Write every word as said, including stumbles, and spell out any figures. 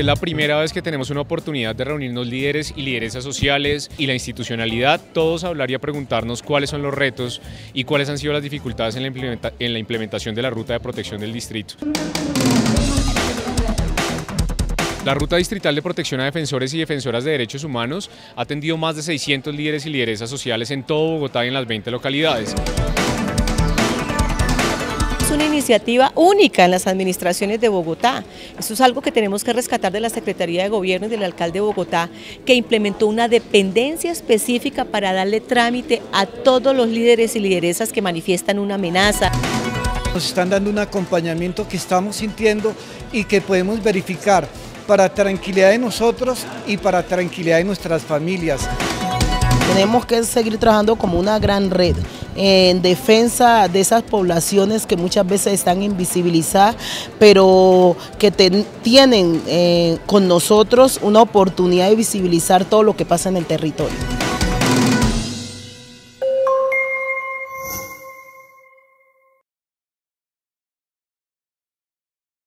la primera vez que tenemos una oportunidad de reunirnos líderes y lideresas sociales y la institucionalidad, todos a hablar y a preguntarnos cuáles son los retos y cuáles han sido las dificultades en la, implementa en la implementación de la ruta de protección del distrito. La Ruta Distrital de Protección a Defensores y Defensoras de Derechos Humanos ha atendido más de seiscientos líderes y lideresas sociales en todo Bogotá y en las veinte localidades. Es una iniciativa única en las administraciones de Bogotá. Eso es algo que tenemos que rescatar de la Secretaría de Gobierno y del alcalde de Bogotá, que implementó una dependencia específica para darle trámite a todos los líderes y lideresas que manifiestan una amenaza. Nos están dando un acompañamiento que estamos sintiendo y que podemos verificar para tranquilidad de nosotros y para tranquilidad de nuestras familias. Tenemos que seguir trabajando como una gran red en defensa de esas poblaciones que muchas veces están invisibilizadas, pero que ten, tienen eh, con nosotros una oportunidad de visibilizar todo lo que pasa en el territorio.